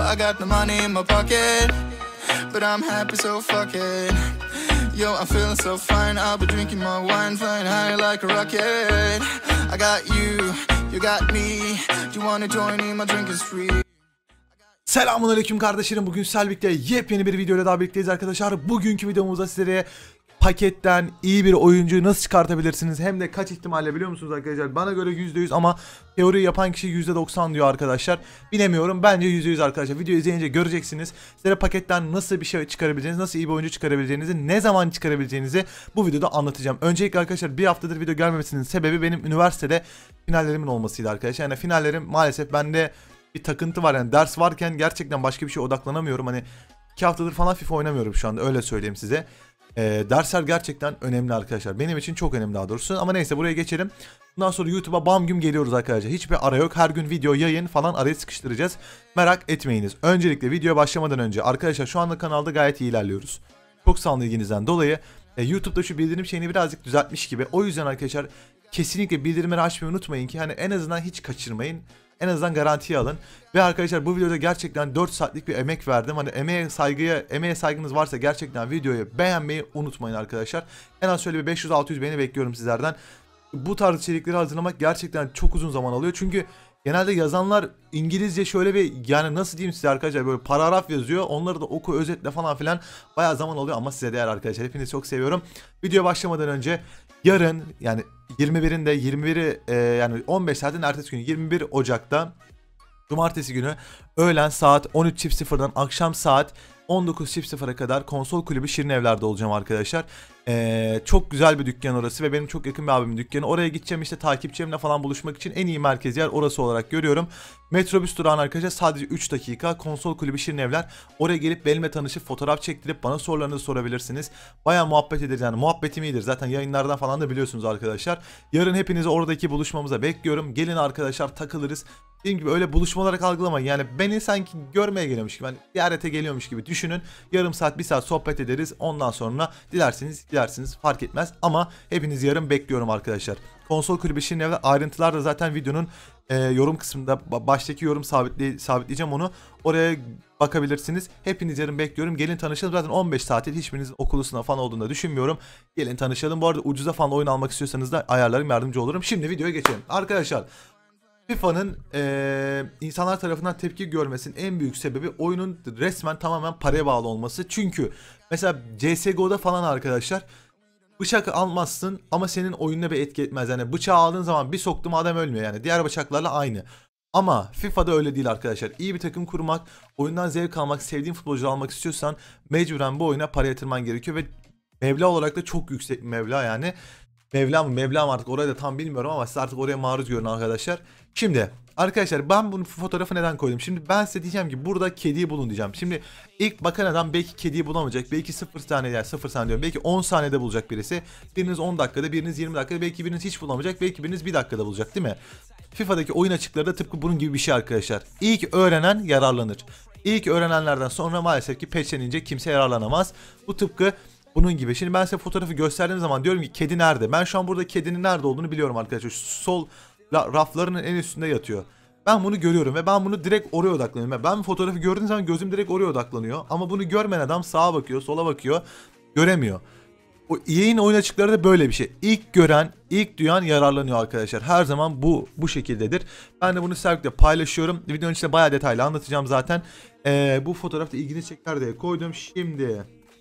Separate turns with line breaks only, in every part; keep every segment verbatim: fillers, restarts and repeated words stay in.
I got the money in my pocket, but I'm happy, so fuck it. Yo, I'm feeling so fine, I'll be drinking my wine, flying high like a rocket. I got you, you got me, you wanna join in my drinking spree?
Selamünaleyküm kardeşlerim. Bugün Selbik'te yepyeni bir videoyla daha birlikteyiz arkadaşlar. Bugünkü videomuzda sizlere paketten iyi bir oyuncuyu nasıl çıkartabilirsiniz, hem de kaç ihtimalle biliyor musunuz arkadaşlar? Bana göre yüzde yüz ama teori yapan kişi yüzde doksan diyor arkadaşlar. Bilemiyorum, bence yüzde yüz arkadaşlar. Video izleyince göreceksiniz. Sizlere paketten nasıl bir şey çıkarabileceğinizi, nasıl iyi bir oyuncu çıkarabileceğinizi, ne zaman çıkarabileceğinizi bu videoda anlatacağım. Öncelikle arkadaşlar, bir haftadır video gelmemesinin sebebi benim üniversitede finallerimin olmasıydı arkadaşlar. Yani finallerim maalesef bende bir takıntı var, yani ders varken gerçekten başka bir şeye odaklanamıyorum. Hani iki haftadır falan FIFA oynamıyorum şu anda, öyle söyleyeyim size. Ee, dersler gerçekten önemli arkadaşlar. Benim için çok önemli daha doğrusu. Ama neyse, buraya geçelim. Bundan sonra YouTube'a bam güm geliyoruz arkadaşlar. Hiçbir ara yok. Her gün video, yayın falan araya sıkıştıracağız. Merak etmeyiniz. Öncelikle videoya başlamadan önce arkadaşlar, şu anda kanalda gayet iyi ilerliyoruz. Çok sağ olun ilginizden dolayı. Ee, YouTube'da şu bildirim şeyini birazcık düzeltmiş gibi. O yüzden arkadaşlar kesinlikle bildirimleri açmayı unutmayın ki hani en azından hiç kaçırmayın. En azından garantiye alın. Ve arkadaşlar, bu videoda gerçekten dört saatlik bir emek verdim. Hani emeğe saygıya, emeğe saygınız varsa gerçekten videoyu beğenmeyi unutmayın arkadaşlar. En az şöyle bir beş yüz altı yüz beğeni bekliyorum sizlerden. Bu tarz içerikleri hazırlamak gerçekten çok uzun zaman alıyor. Çünkü genelde yazanlar İngilizce şöyle bir, yani nasıl diyeyim size arkadaşlar, böyle paragraf yazıyor. Onları da oku, özetle falan filan, bayağı zaman alıyor ama size değer arkadaşlar. Hepinizi çok seviyorum. Videoya başlamadan önce yarın, yani yirmi birinde yirmi biri e, yani on beş saatin ertesi günü yirmi bir Ocak'ta Cumartesi günü öğlen saat on üç sıfırdan akşam saat on dokuz sıfıra kadar Konsol Kulübü Şirinevler'de olacağım arkadaşlar. Ee, çok güzel bir dükkan orası ve benim çok yakın bir abimin dükkanı. Oraya gideceğim, işte takipçilerimle falan buluşmak için en iyi merkez yer orası olarak görüyorum. Metrobüs durağına arkadaşlar sadece üç dakika, Konsol Kulübü Şirinevler. Oraya gelip benimle tanışıp fotoğraf çektirip bana sorularınızı sorabilirsiniz. Baya muhabbet ederiz, yani muhabbetim iyidir. Zaten yayınlardan falan da biliyorsunuz arkadaşlar. Yarın hepinizi oradaki buluşmamıza bekliyorum. Gelin arkadaşlar, takılırız. Dediğim gibi öyle buluşma olarak algılamayın. Yani beni sanki görmeye geliyormuş gibi, hani ziyarete geliyormuş gibi düşünün. Yarım saat, bir saat sohbet ederiz. Ondan sonra dilerseniz dilersiniz, fark etmez. Ama hepiniz yarın bekliyorum arkadaşlar. Konsol Kulübü Şirinevler, ayrıntılar da zaten videonun e, yorum kısmında, baştaki yorum sabitle, sabitleyeceğim onu. Oraya bakabilirsiniz. Hepiniz yarın bekliyorum. Gelin tanışalım. Zaten on beş saatte hiçbirinizin okulu sınav falan olduğunu düşünmüyorum. Gelin tanışalım. Bu arada ucuza falan oyun almak istiyorsanız da ayarlarım, yardımcı olurum. Şimdi videoya geçelim. Arkadaşlar, FIFA'nın e, insanlar tarafından tepki görmesinin en büyük sebebi oyunun resmen tamamen paraya bağlı olması. Çünkü mesela C S G O'da falan arkadaşlar, bıçak almazsın ama senin oyununa bir etki etmez. Yani bıçağı aldığın zaman bir soktum adam ölmüyor, yani diğer bıçaklarla aynı. Ama FIFA'da öyle değil arkadaşlar. İyi bir takım kurmak, oyundan zevk almak, sevdiğin futbolcu almak istiyorsan mecburen bu oyuna para yatırman gerekiyor ve meblağ olarak da çok yüksek bir meblağ yani. Meblağ mı meblağ mı artık, orayı da tam bilmiyorum ama siz artık oraya maruz görün arkadaşlar. Şimdi arkadaşlar, ben bunun fotoğrafı neden koydum? Şimdi ben size diyeceğim ki burada kediyi bulun diyeceğim. Şimdi ilk bakan adam belki kediyi bulamayacak. Belki sıfır saniye, yani sıfır saniye diyorum. Belki on saniyede bulacak birisi. Biriniz on dakikada, biriniz yirmi dakikada, belki biriniz hiç bulamayacak. Belki biriniz bir dakikada bulacak, değil mi? FIFA'daki oyun açıkları da tıpkı bunun gibi bir şey arkadaşlar. İlk öğrenen yararlanır. İlk öğrenenlerden sonra maalesef ki patchlenince kimse yararlanamaz. Bu tıpkı bunun gibi. Şimdi ben size fotoğrafı gösterdiğim zaman diyorum ki kedi nerede? Ben şu an burada kedinin nerede olduğunu biliyorum arkadaşlar. Şu sol raflarının en üstünde yatıyor. Ben bunu görüyorum ve ben bunu direkt oraya odaklanıyorum. Ben fotoğrafı gördüğüm zaman gözüm direkt oraya odaklanıyor. Ama bunu görmeyen adam sağa bakıyor, sola bakıyor, göremiyor. O E A'nin oyun açıkları da böyle bir şey. İlk gören, ilk duyan yararlanıyor arkadaşlar. Her zaman bu bu şekildedir. Ben de bunu Selbik'te paylaşıyorum. Videonun içinde bayağı detaylı anlatacağım zaten. Ee, bu fotoğrafta ilgini çeker diye koydum. Şimdi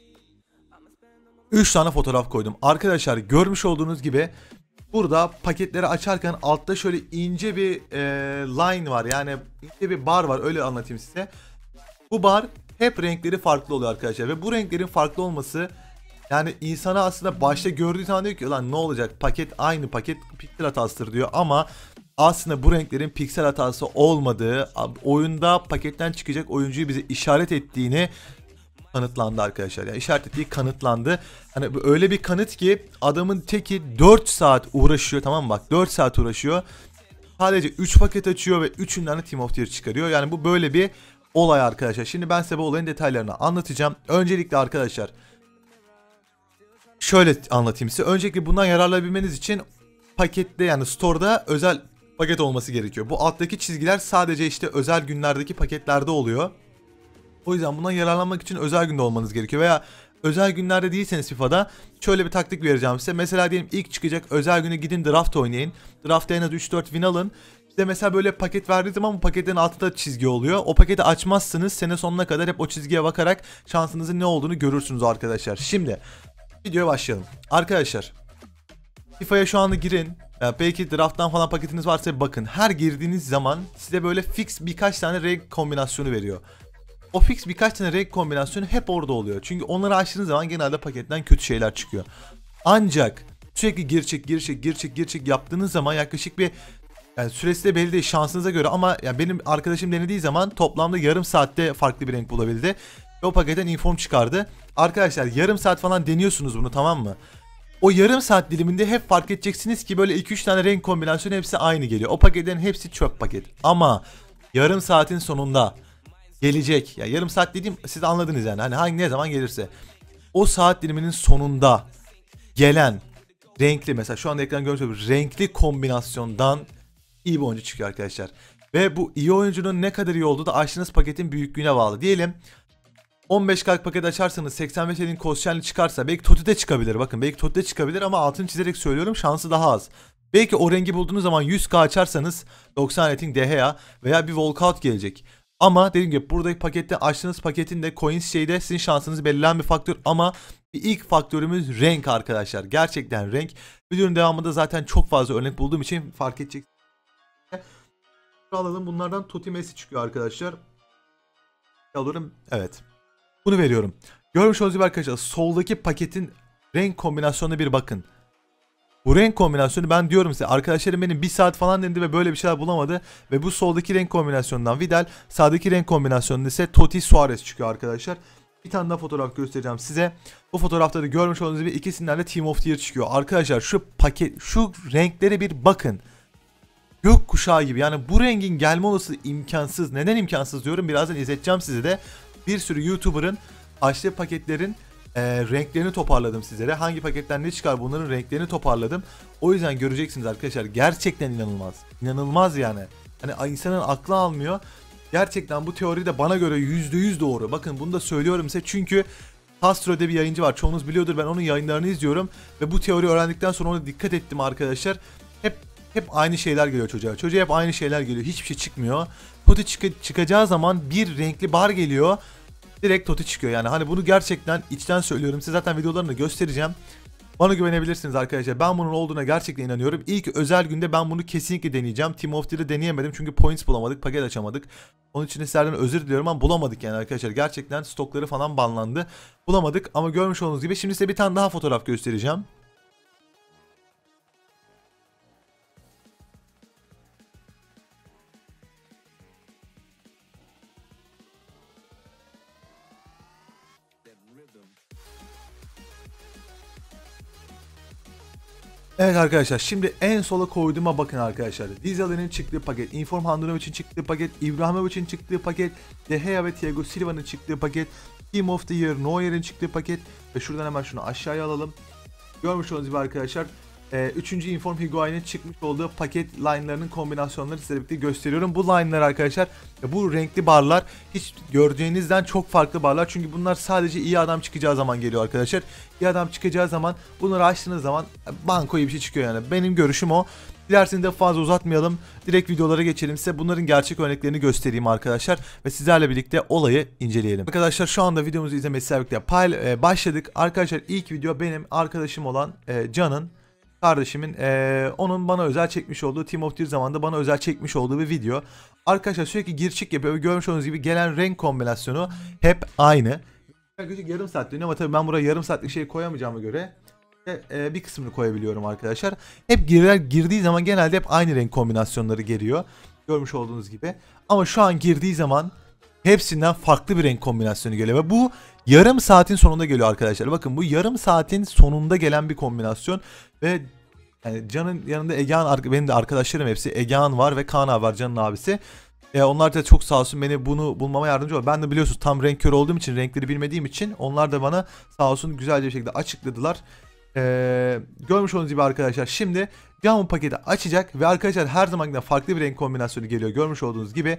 üç tane fotoğraf koydum. Arkadaşlar, görmüş olduğunuz gibi burada paketleri açarken altta şöyle ince bir e, line var. Yani ince bir bar var, öyle anlatayım size. Bu bar hep renkleri farklı oluyor arkadaşlar. Ve bu renklerin farklı olması, yani insana aslında başta gördüğü zaman diyor ki lan ne olacak, paket aynı paket, piksel hatasıdır diyor. Ama aslında bu renklerin piksel hatası olmadığı, oyunda paketten çıkacak oyuncuyu bize işaret ettiğini kanıtlandı arkadaşlar. Yani işaret ettiği kanıtlandı. Hani öyle bir kanıt ki adamın teki dört saat uğraşıyor, tamam mı, bak dört saat uğraşıyor. Sadece üç paket açıyor ve üçünden de Team of the Year çıkarıyor. Yani bu böyle bir olay arkadaşlar. Şimdi ben size bu olayın detaylarını anlatacağım. Öncelikle arkadaşlar şöyle anlatayım size. Öncelikle bundan yararlanabilmeniz için pakette, yani store'da özel paket olması gerekiyor. Bu alttaki çizgiler sadece işte özel günlerdeki paketlerde oluyor. O yüzden bundan yararlanmak için özel günde olmanız gerekiyor veya özel günlerde değilseniz FIFA'da şöyle bir taktik vereceğim size. Mesela diyelim ilk çıkacak özel güne gidin draft oynayın. Draft'ta en az üç dört win alın. Size mesela böyle paket verdiği zaman bu paketin altında çizgi oluyor. O paketi açmazsınız. Sene sonuna kadar hep o çizgiye bakarak şansınızın ne olduğunu görürsünüz arkadaşlar. Şimdi videoya başlayalım. Arkadaşlar FIFA'ya şu anda girin. Yani belki draft'tan falan paketiniz varsa bakın. Her girdiğiniz zaman size böyle fix birkaç tane renk kombinasyonu veriyor. O fix birkaç tane renk kombinasyonu hep orada oluyor. Çünkü onları açtığınız zaman genelde paketten kötü şeyler çıkıyor. Ancak sürekli gir çık gir çık gir çık gir çık yaptığınız zaman yaklaşık bir yani süresi de belli değil şansınıza göre ama yani benim arkadaşım denediği zaman toplamda yarım saatte farklı bir renk bulabildi. Ve o paketten inform çıkardı. Arkadaşlar yarım saat falan deniyorsunuz bunu, tamam mı? O yarım saat diliminde hep fark edeceksiniz ki böyle iki üç tane renk kombinasyonu hepsi aynı geliyor. O paketlerin hepsi çöp paket. Ama yarım saatin sonunda gelecek. Ya yarım saat dediğim siz anladınız yani. Hani hangi ne zaman gelirse. O saat diliminin sonunda gelen renkli, mesela şu anda ekran görüyorsunuz, renkli kombinasyondan iyi bir oyuncu çıkıyor arkadaşlar. Ve bu iyi oyuncunun ne kadar iyi olduğu da açtığınız paketin büyüklüğüne bağlı. Diyelim on beş K paket açarsanız seksen beş elin Koscielny çıkarsa belki Totti de çıkabilir. Bakın belki Totti de çıkabilir ama altını çizerek söylüyorum, şansı daha az. Belki o rengi bulduğunuz zaman yüz K açarsanız doksan rating De Gea veya bir walkout gelecek. Ama dediğim gibi buradaki pakette açtığınız paketin de coins şeyde sizin şansınızı belirleyen bir faktör ama bir ilk faktörümüz renk arkadaşlar. Gerçekten renk. Videonun devamında zaten çok fazla örnek bulduğum için fark edeceksiniz. Alalım, bunlardan Totti Messi çıkıyor arkadaşlar. Alırım, evet. Bunu veriyorum. Görmüş olduğunuz gibi arkadaşlar soldaki paketin renk kombinasyonuna bir bakın. Bu renk kombinasyonu ben diyorum size, arkadaşlarım benim bir saat falan denedi ve böyle bir şeyler bulamadı. Ve bu soldaki renk kombinasyonundan Vidal, sağdaki renk kombinasyonunda ise Totti Suarez çıkıyor arkadaşlar. Bir tane daha fotoğraf göstereceğim size. Bu fotoğrafta da görmüş olduğunuz gibi ikisinden de Team of the Year çıkıyor. Arkadaşlar şu paket, şu renklere bir bakın. Gökkuşağı gibi, yani bu rengin gelme olasılığı imkansız. Neden imkansız diyorum, birazdan izleteceğim size de. Bir sürü YouTuber'ın açtığı paketlerin e, renklerini toparladım sizlere. Hangi paketten ne çıkar bunların renklerini toparladım. O yüzden göreceksiniz arkadaşlar, gerçekten inanılmaz. İnanılmaz yani. Hani insanın aklı almıyor. Gerçekten bu teori de bana göre yüzde yüz doğru. Bakın bunu da söylüyorum size çünkü Castro'da bir yayıncı var. Çoğunuz biliyordur, ben onun yayınlarını izliyorum. Ve bu teori öğrendikten sonra ona dikkat ettim arkadaşlar. Hep hep aynı şeyler geliyor çocuğa. Çocuğa hep aynı şeyler geliyor. Hiçbir şey çıkmıyor. Totti çık çıkacağı zaman bir renkli bar geliyor. Direkt Totti çıkıyor yani. Hani bunu gerçekten içten söylüyorum. Size zaten videolarını göstereceğim. Bana güvenebilirsiniz arkadaşlar. Ben bunun olduğuna gerçekten inanıyorum. İlk özel günde ben bunu kesinlikle deneyeceğim. Team of the Year'ı deneyemedim çünkü points bulamadık. Paket açamadık. Onun için sizlerden özür diliyorum ama bulamadık yani arkadaşlar. Gerçekten stokları falan banlandı. Bulamadık ama görmüş olduğunuz gibi şimdi size bir tane daha fotoğraf göstereceğim. Evet arkadaşlar, şimdi en sola koyduğuma bakın arkadaşlar. Dizale'nin çıktığı paket, Inform Handanovic'in çıktığı paket, İbrahimovic'in çıktığı paket, De Gea ve Thiago Silva'nın çıktığı paket, Team of the Year Neuer'in çıktığı paket ve şuradan hemen şunu aşağıya alalım. Görmüş olduğunuz gibi arkadaşlar e, üçüncü Inform Higuain'in çıkmış olduğu paket line'larının kombinasyonları size birlikte gösteriyorum. Bu line'lar arkadaşlar, bu renkli barlar hiç gördüğünüzden çok farklı barlar. Çünkü bunlar sadece iyi adam çıkacağı zaman geliyor arkadaşlar. İyi adam çıkacağı zaman bunları açtığınız zaman banko iyi bir şey çıkıyor yani. Benim görüşüm o. Dilerseniz de fazla uzatmayalım. Direkt videolara geçelim, size bunların gerçek örneklerini göstereyim arkadaşlar. Ve sizlerle birlikte olayı inceleyelim. Arkadaşlar şu anda videomuzu izlemeye sizlerle birlikte pay e, başladık. Arkadaşlar ilk video benim arkadaşım olan e, Can'ın, kardeşimin e, onun bana özel çekmiş olduğu, Team of the Year zamanında bana özel çekmiş olduğu bir video. Arkadaşlar sürekli gir çık yapıyor ve görmüş olduğunuz gibi gelen renk kombinasyonu hep aynı. Yaklaşık yarım saat dönüyor ama tabii ben buraya yarım saatlik şey koyamayacağıma göre e, bir kısmını koyabiliyorum arkadaşlar. Hep girer, girdiği zaman genelde hep aynı renk kombinasyonları geliyor. Görmüş olduğunuz gibi. Ama şu an girdiği zaman hepsinden farklı bir renk kombinasyonu geliyor ve bu yarım saatin sonunda geliyor arkadaşlar. Bakın bu yarım saatin sonunda gelen bir kombinasyon ve yani Can'ın yanında Egehan, benim de arkadaşlarım hepsi, Egehan var ve Kaan abi var, Can'ın abisi. E, onlar da çok sağ olsun beni bunu bulmama yardımcı oldu. Ben de biliyorsunuz tam renk körü olduğum için, renkleri bilmediğim için onlar da bana sağ olsun güzelce bir şekilde açıkladılar. E, görmüş olduğunuz gibi arkadaşlar şimdi Can bu paketi açacak ve arkadaşlar her zamankinden farklı bir renk kombinasyonu geliyor görmüş olduğunuz gibi.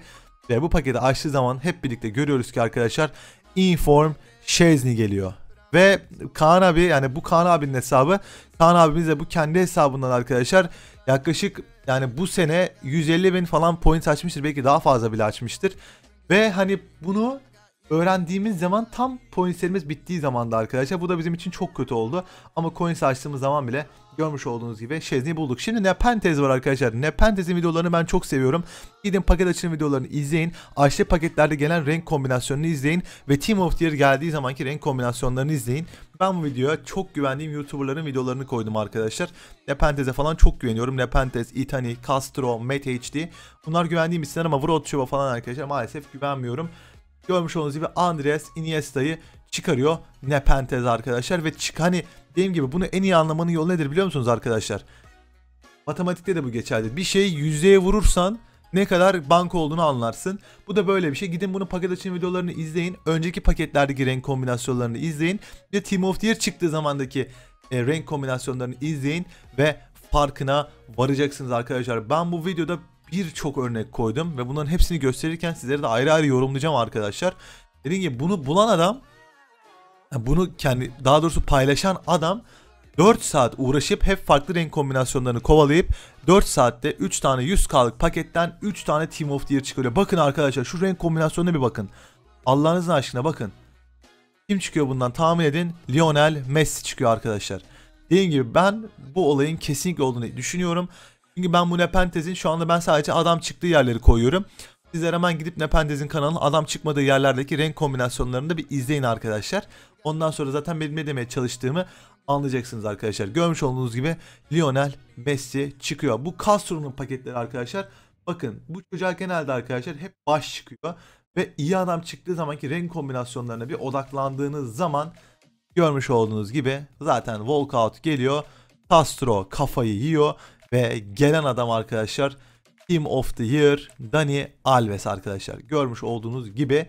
Ve bu paketi açtığı zaman hep birlikte görüyoruz ki arkadaşlar Inform Szczesny geliyor. Ve Kaan abi, yani bu Kaan abinin hesabı. Kaan abimiz de bu kendi hesabından arkadaşlar yaklaşık yani bu sene yüz elli bin falan point açmıştır. Belki daha fazla bile açmıştır. Ve hani bunu öğrendiğimiz zaman tam pointslerimiz bittiği zamanda arkadaşlar. Bu da bizim için çok kötü oldu. Ama coins açtığımız zaman bile görmüş olduğunuz gibi Szczesny'yi bulduk. Şimdi Nepenthez var arkadaşlar. Nepentez'in videolarını ben çok seviyorum. Gidin paket açılım videolarını izleyin. Açtığı paketlerde gelen renk kombinasyonunu izleyin. Ve Team of the Year geldiği zamanki renk kombinasyonlarını izleyin. Ben bu videoya çok güvendiğim YouTuber'ların videolarını koydum arkadaşlar. Nepentez'e falan çok güveniyorum. Nepentez, Itani, Castro, MateHD. Bunlar güvendiğim isimler ama Wrocław'a falan arkadaşlar maalesef güvenmiyorum. Görmüş olduğunuz gibi Andres Iniesta'yı çıkarıyor Nepentez arkadaşlar ve çık hani dediğim gibi bunu en iyi anlamanın yolu nedir biliyor musunuz arkadaşlar? Matematikte de bu geçerli. Bir şeyi yüzdeye vurursan ne kadar banka olduğunu anlarsın. Bu da böyle bir şey. Gidin bunu paket açım videolarını izleyin. Önceki paketlerdeki renk kombinasyonlarını izleyin. Bir de Team of the Year çıktığı zamandaki e, renk kombinasyonlarını izleyin ve farkına varacaksınız arkadaşlar. Ben bu videoda birçok örnek koydum ve bunların hepsini gösterirken sizlere de ayrı ayrı yorumlayacağım arkadaşlar. Dediğim gibi bunu bulan adam, bunu kendi daha doğrusu paylaşan adam dört saat uğraşıp hep farklı renk kombinasyonlarını kovalayıp dört saatte üç tane yüz K'lık paketten üç tane Team of the Year çıkarıyor. Bakın arkadaşlar şu renk kombinasyonuna bir bakın. Allah'ınızın aşkına bakın. Kim çıkıyor bundan tahmin edin. Lionel Messi çıkıyor arkadaşlar. Dediğim gibi ben bu olayın kesinlikle olduğunu düşünüyorum. Çünkü ben bu Nepentez'in şu anda ben sadece adam çıktığı yerleri koyuyorum. Sizler hemen gidip Nepentez'in kanalına adam çıkmadığı yerlerdeki renk kombinasyonlarını da bir izleyin arkadaşlar. Ondan sonra zaten benim ne demeye çalıştığımı anlayacaksınız arkadaşlar. Görmüş olduğunuz gibi Lionel Messi çıkıyor. Bu Castro'nun paketleri arkadaşlar. Bakın bu çocuğa genelde arkadaşlar hep baş çıkıyor. Ve iyi adam çıktığı zamanki renk kombinasyonlarına bir odaklandığınız zaman görmüş olduğunuz gibi zaten walkout geliyor. Castro kafayı yiyor. Ve gelen adam arkadaşlar Team of the Year Dani Alves arkadaşlar. Görmüş olduğunuz gibi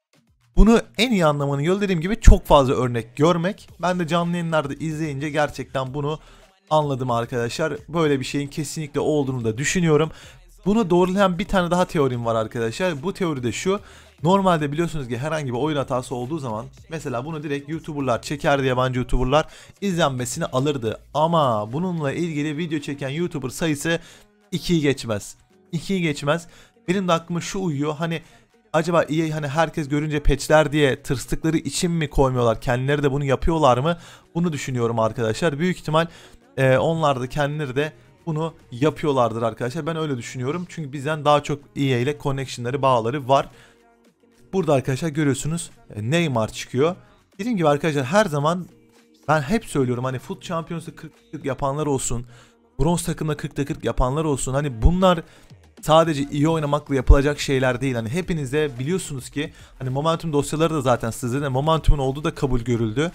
bunu en iyi anlamanın yolu dediğim gibi çok fazla örnek görmek. Ben de canlı yayınlarda izleyince gerçekten bunu anladım arkadaşlar. Böyle bir şeyin kesinlikle olduğunu da düşünüyorum. Bunu doğrulayan bir tane daha teorim var arkadaşlar. Bu teori de şu. Normalde biliyorsunuz ki herhangi bir oyun hatası olduğu zaman mesela bunu direkt YouTuber'lar çekerdi, yabancı YouTuber'lar izlenmesini alırdı. Ama bununla ilgili video çeken YouTuber sayısı ikiyi geçmez. ikiyi geçmez. Benim de aklıma şu uyuyor. Hani acaba iyi hani herkes görünce patchler diye tırstıkları için mi koymuyorlar? Kendileri de bunu yapıyorlar mı? Bunu düşünüyorum arkadaşlar. Büyük ihtimal e, onlar da kendileri de bunu yapıyorlardır arkadaşlar. Ben öyle düşünüyorum. Çünkü bizden daha çok E A ile connection'ları, bağları var. Burada arkadaşlar görüyorsunuz Neymar çıkıyor. Dediğim gibi arkadaşlar her zaman ben hep söylüyorum hani Foot Champions'ı kırk kırk yapanlar olsun. Bronz takımda kırkta kırk yapanlar olsun. Hani bunlar sadece iyi oynamakla yapılacak şeyler değil. Hani hepiniz de biliyorsunuz ki hani Momentum dosyaları da zaten sizde de Momentum'un olduğu da kabul görüldü.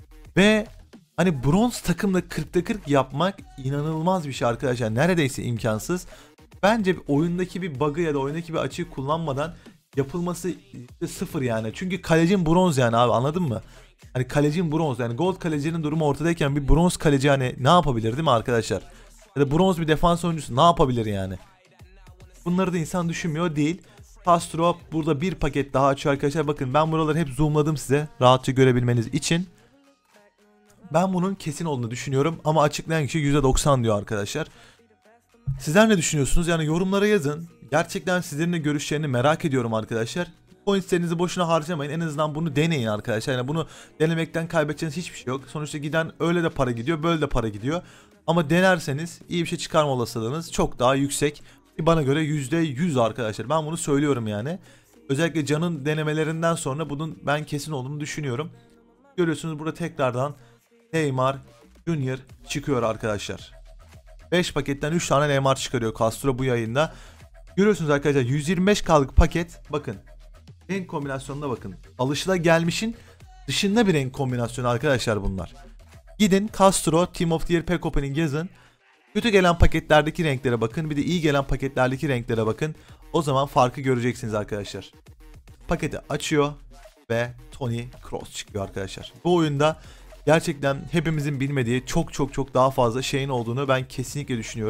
Ve hani bronz takımda kırkta kırk yapmak inanılmaz bir şey arkadaşlar. Neredeyse imkansız. Bence oyundaki bir bug'ı ya da oyundaki bir açığı kullanmadan yapılması sıfır yani. Çünkü kalecin bronz yani abi, anladın mı? Hani kalecin bronz yani gold kalecinin durumu ortadayken bir bronz kaleci hani ne yapabilir değil mi arkadaşlar? Ya da bronz bir defans oyuncusu ne yapabilir yani? Bunları da insan düşünmüyor değil. Castro burada bir paket daha açıyor arkadaşlar. Bakın ben buraları hep zoomladım size rahatça görebilmeniz için. Ben bunun kesin olduğunu düşünüyorum ama açıklayan kişi yüzde doksan diyor arkadaşlar. Sizler ne düşünüyorsunuz? Yani yorumlara yazın. Gerçekten sizlerin de görüşlerini merak ediyorum arkadaşlar. Pointslerinizi boşuna harcamayın. En azından bunu deneyin arkadaşlar. Yani bunu denemekten kaybedeceğiniz hiçbir şey yok. Sonuçta giden öyle de para gidiyor, böyle de para gidiyor. Ama denerseniz iyi bir şey çıkarma olasılığınız çok daha yüksek. Bana göre yüzde yüz arkadaşlar. Ben bunu söylüyorum yani. Özellikle Can'ın denemelerinden sonra bunun ben kesin olduğunu düşünüyorum. Görüyorsunuz burada tekrardan Neymar Junior çıkıyor arkadaşlar. beş paketten üç tane Neymar çıkarıyor Castro bu yayında. Görüyorsunuz arkadaşlar yüz yirmi beş K'lık paket. Bakın renk kombinasyonuna bakın. Alışılagelmişin dışında bir renk kombinasyonu arkadaşlar bunlar. Gidin Castro Team of the Year Pack Opening yazın. Kötü gelen paketlerdeki renklere bakın. Bir de iyi gelen paketlerdeki renklere bakın. O zaman farkı göreceksiniz arkadaşlar. Paketi açıyor ve Toni Kroos çıkıyor arkadaşlar. Bu oyunda gerçekten hepimizin bilmediği çok çok çok daha fazla şeyin olduğunu ben kesinlikle düşünüyorum.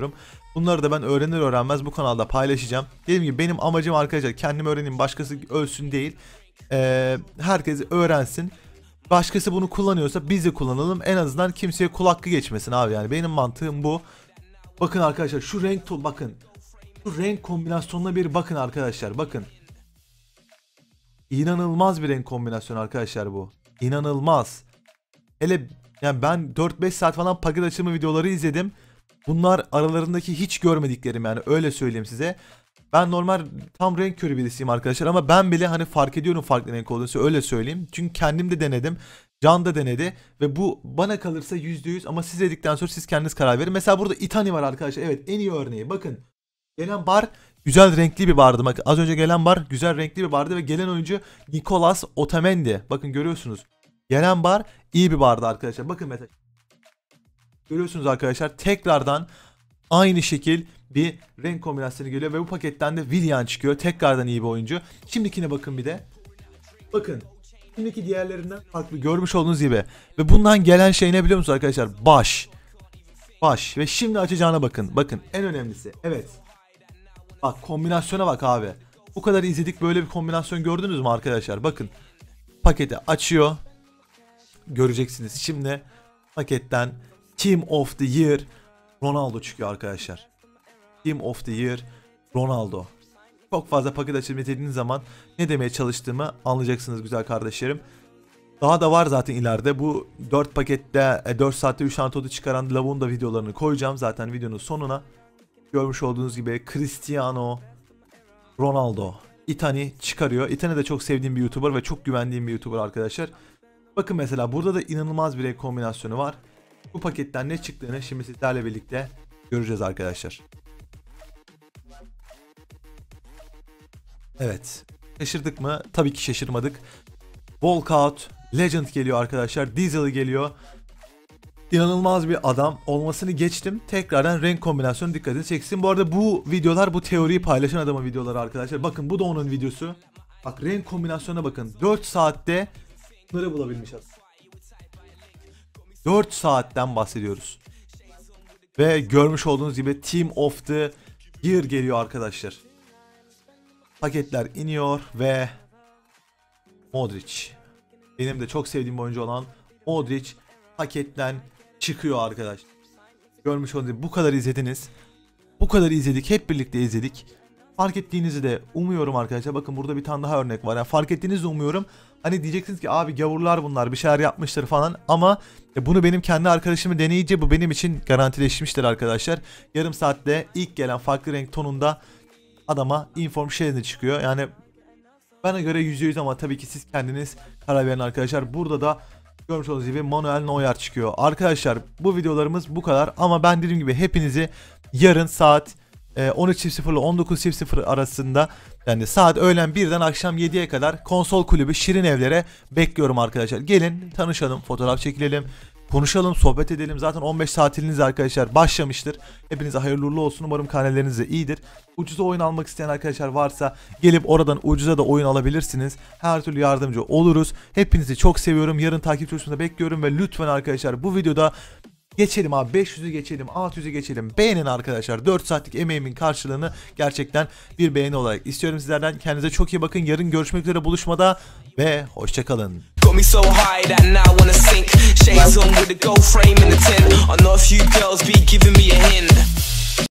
Bunları da ben öğrenir öğrenmez bu kanalda paylaşacağım. Dediğim gibi benim amacım arkadaşlar kendim öğreneyim, başkası ölsün değil. Ee, herkes öğrensin. Başkası bunu kullanıyorsa biz de kullanalım. En azından kimseye kul hakkı geçmesin abi, yani benim mantığım bu. Bakın arkadaşlar şu renk to bakın. Şu renk kombinasyonuna bir bakın arkadaşlar, bakın. İnanılmaz bir renk kombinasyonu arkadaşlar bu. İnanılmaz. Hele yani ben dört beş saat falan paket açımı videoları izledim. Bunlar aralarındaki hiç görmediklerim, yani öyle söyleyeyim size. Ben normal tam renk körü birisiyim arkadaşlar ama ben bile hani fark ediyorum farklı renk olduğunu, öyle söyleyeyim. Çünkü kendim de denedim. Can da denedi ve bu bana kalırsa yüzde yüz, ama siz dedikten sonra siz kendiniz karar verin. Mesela burada Itani var arkadaşlar. Evet, en iyi örneği. Bakın. Gelen bar güzel renkli bir bardı. Bakın az önce gelen bar güzel renkli bir bardı ve gelen oyuncu Nicolas Otamendi. Bakın görüyorsunuz. Gelen bar iyi bir bardı arkadaşlar. Bakın mesela. Görüyorsunuz arkadaşlar, tekrardan aynı şekil bir renk kombinasyonu geliyor ve bu paketten de Willian çıkıyor. Tekrardan iyi bir oyuncu. Şimdikine bakın bir de. Bakın. Şimdiki diğerlerinden farklı, görmüş olduğunuz gibi. Ve bundan gelen şey ne biliyor musunuz arkadaşlar? Baş. Baş. Ve şimdi açacağına bakın. Bakın en önemlisi. Evet. Bak kombinasyona bak abi. Bu kadar izledik, böyle bir kombinasyon gördünüz mü arkadaşlar? Bakın. Paketi açıyor. Göreceksiniz. Şimdi paketten Team of the Year Ronaldo çıkıyor arkadaşlar. Team of the Year Ronaldo. Çok fazla paket açılımı dediğiniz zaman ne demeye çalıştığımı anlayacaksınız güzel kardeşlerim. Daha da var zaten ileride. Bu dört pakette dört saatte üç tane todu çıkaran lavuğun da videolarını koyacağım zaten videonun sonuna. Görmüş olduğunuz gibi Cristiano Ronaldo Itani çıkarıyor. Itani de çok sevdiğim bir YouTuber ve çok güvendiğim bir YouTuber arkadaşlar. Bakın mesela burada da inanılmaz bir renk kombinasyonu var. Bu paketten ne çıktığını şimdi sizlerle birlikte göreceğiz arkadaşlar. Evet. Şaşırdık mı? Tabii ki şaşırmadık. Walkout Legend geliyor arkadaşlar. Diesel geliyor. İnanılmaz bir adam olmasını geçtim. Tekrardan renk kombinasyonu dikkatini çeksin. Bu arada bu videolar bu teoriyi paylaşan adamın videoları arkadaşlar. Bakın bu da onun videosu. Bak renk kombinasyonuna bakın. dört saatte bunları bulabilmiş aslında. dört saatten bahsediyoruz. Ve görmüş olduğunuz gibi Team of the Year geliyor arkadaşlar. Paketler iniyor ve Modric. Benim de çok sevdiğim oyuncu olan Modric paketten çıkıyor arkadaşlar. Görmüş olduğunuz gibi bu kadar izlediniz. Bu kadar izledik. Hep birlikte izledik. Fark ettiğinizi de umuyorum arkadaşlar. Bakın burada bir tane daha örnek var. Yani fark ettiğinizi de umuyorum. Hani diyeceksiniz ki abi gavurlar bunlar, bir şeyler yapmıştır falan. Ama bunu benim kendi arkadaşımı deneyince bu benim için garantileşmiştir arkadaşlar. Yarım saatte ilk gelen farklı renk tonunda adama inform şeyine çıkıyor. Yani bana göre yüzde yüz, ama tabii ki siz kendiniz karar verin arkadaşlar. Burada da görmüş olduğunuz gibi Manuel Neuer çıkıyor. Arkadaşlar bu videolarımız bu kadar, ama ben dediğim gibi hepinizi yarın saat on üç sıfır ile on dokuz sıfır arasında, yani saat öğlen birden akşam yediye kadar Konsol Kulübü Şirin Evler'e bekliyorum arkadaşlar. Gelin tanışalım, fotoğraf çekilelim, konuşalım, sohbet edelim. Zaten on beş tatiliniz arkadaşlar başlamıştır. Hepinize hayırlı uğurlu olsun. Umarım karneleriniz de iyidir. Ucuza oyun almak isteyen arkadaşlar varsa gelip oradan ucuza da oyun alabilirsiniz. Her türlü yardımcı oluruz. Hepinizi çok seviyorum. Yarın takipçi oluşumda bekliyorum ve lütfen arkadaşlar bu videoda geçelim abi, beş yüzü geçelim, altı yüzü geçelim. Beğenin arkadaşlar. dört saatlik emeğimin karşılığını gerçekten bir beğeni olarak istiyorum sizlerden. Kendinize çok iyi bakın. Yarın görüşmek üzere buluşmada ve hoşçakalın.
Got me so high that now I wanna sink. Shades on with the gold frame in the tin. I know a few girls be giving me a hint.